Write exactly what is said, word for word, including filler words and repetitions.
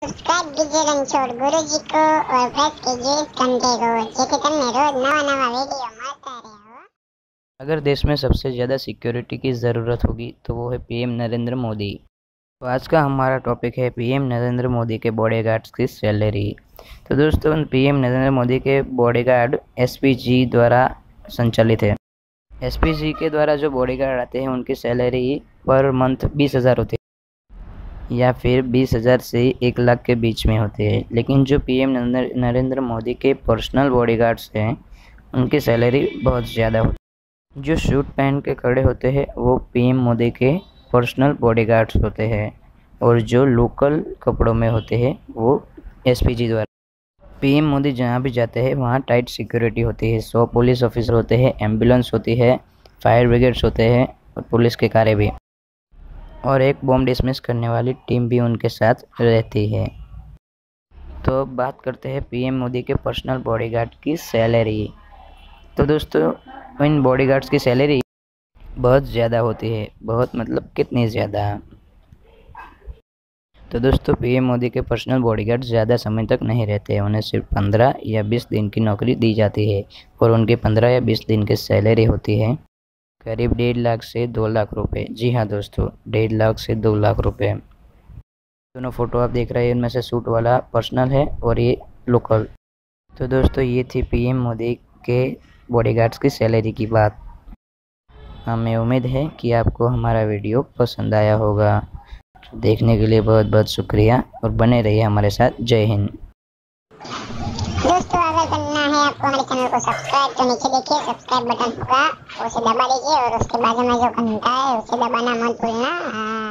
Subscribe कीजिए रणछोड़ गुरुजी को और प्रेस कीजिए इस घंटे को, जेके तन्ने रोज नवा नवा वीडियो મળતા રહે। अगर देश में सबसे ज़्यादा सिक्योरिटी की ज़रूरत होगी तो वो है पीएम नरेंद्र मोदी। तो आज का हमारा टॉपिक है पीएम नरेंद्र मोदी के बॉडीगार्ड्स की सैलरी। तो दोस्तों, पीएम नरेंद्र मोदी के बॉडीगार्ड एसपीजी द्वारा संचालित है। एसपीजी के द्वारा जो बॉडीगार्ड आते हैं उनकी सैलरी पर मंथ बीस हज़ार होती है या फिर बीस हज़ार से एक लाख के बीच में होते हैं। लेकिन जो पीएम नरेंद्र मोदी के पर्सनल बॉडीगार्ड्स हैं उनकी सैलरी बहुत ज़्यादा होती है। जो सूट पहन के खड़े होते हैं वो पीएम मोदी के पर्सनल बॉडीगार्ड्स होते हैं और जो लोकल कपड़ों में होते हैं वो एसपीजी द्वारा। पीएम मोदी जहाँ भी जाते हैं वहाँ टाइट सिक्योरिटी होती है। सौ पुलिस ऑफिसर होते हैं, एम्बुलेंस होती है, फायर ब्रिगेड्स होते हैं और पुलिस के कारें भी, और एक बॉम्ब डिसमिस करने वाली टीम भी उनके साथ रहती है। तो बात करते हैं पीएम मोदी के पर्सनल बॉडीगार्ड की सैलरी। तो दोस्तों, इन बॉडीगार्ड्स की सैलरी बहुत ज़्यादा होती है। बहुत मतलब कितनी ज़्यादा। तो दोस्तों, पीएम मोदी के पर्सनल बॉडीगार्ड ज़्यादा समय तक नहीं रहते हैं। उन्हें सिर्फ पंद्रह या बीस दिन की नौकरी दी जाती है और उनकी पंद्रह या बीस दिन की सैलरी होती है करीब डेढ़ लाख से दो लाख रुपए। जी हाँ दोस्तों, डेढ़ लाख से दो लाख रुपए। दोनों फोटो आप देख रहे हैं, इनमें से सूट वाला पर्सनल है और ये लोकल। तो दोस्तों, ये थी पीएम मोदी के बॉडीगार्ड्स की सैलरी की बात। हमें उम्मीद है कि आपको हमारा वीडियो पसंद आया होगा। तो देखने के लिए बहुत बहुत शुक्रिया और बने रहिए हमारे साथ। जय हिंद। दोस्तों, अगर करना है आपको हमारे चैनल को सब्सक्राइब तो नीचे देखिए सब्सक्राइब बटन होगा, उसे दबा दीजिए और उसके बाजू में जो घंटा है उसे दबाना मत भूलना।